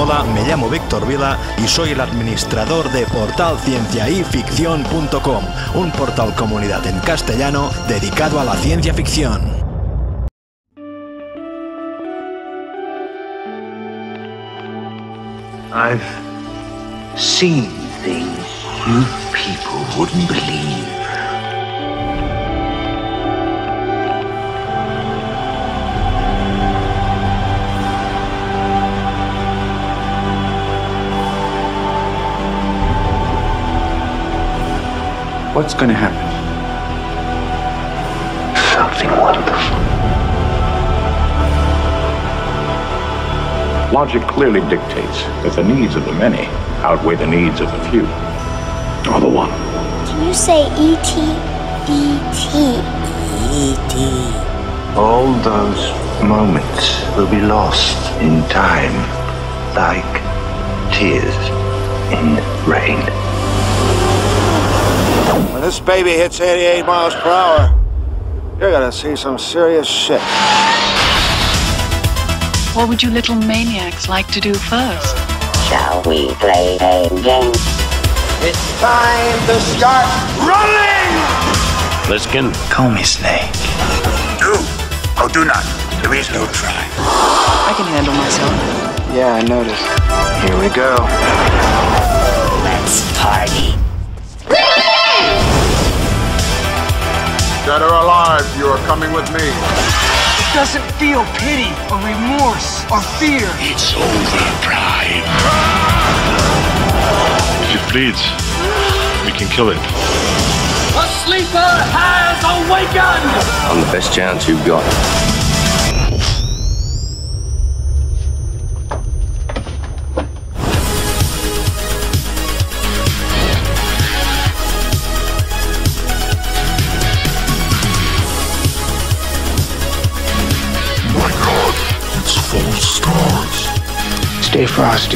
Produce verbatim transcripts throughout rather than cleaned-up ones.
Hola, me llamo Víctor Vila y soy el administrador de portal ciencia y ficción punto com, un portal comunidad en castellano dedicado a la ciencia ficción. I've seen things you people wouldn't believe. What's going to happen? Something wonderful. Logic clearly dictates that the needs of the many outweigh the needs of the few. Or the one. Can you say E T? E T E T All those moments will be lost in time, like tears in rain. When this baby hits eighty-eight miles per hour, you're gonna see some serious shit. What would you little maniacs like to do first? Shall we play a game? It's time to start running! Liskin. Call me Snake. Do or do not. There is no try. I can handle myself. Yeah, I noticed. Here we go. Let's party. Dead or alive, you are coming with me. It doesn't feel pity or remorse or fear. It's over, Prime. If it bleeds, we can kill it. A sleeper has awakened! I'm the best chance you've got. Stay frosty.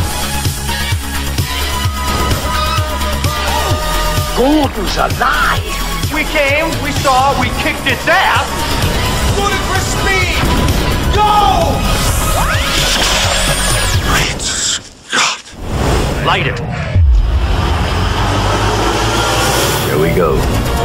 Gordon's alive! We came, we saw, we kicked its ass! Ludicrous speed! Go! Great Scott. Light it. Here we go.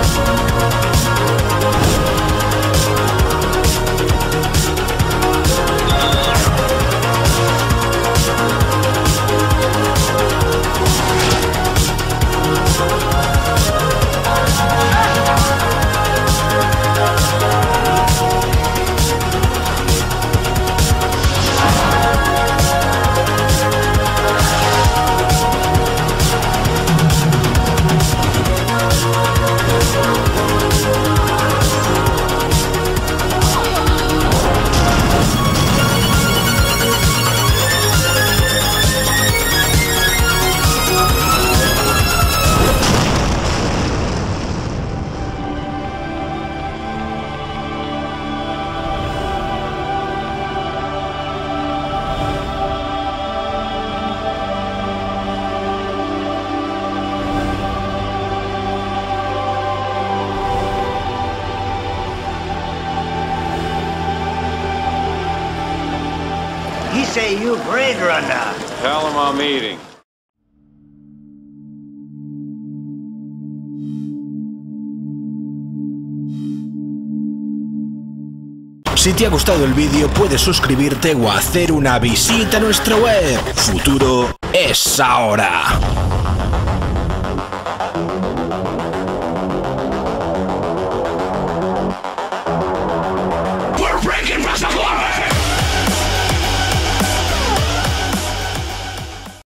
He say you Blade Runner. Tell him I'm eating. Si te ha gustado el vídeo, puedes suscribirte o hacer una visita a nuestra web. Futuro es ahora.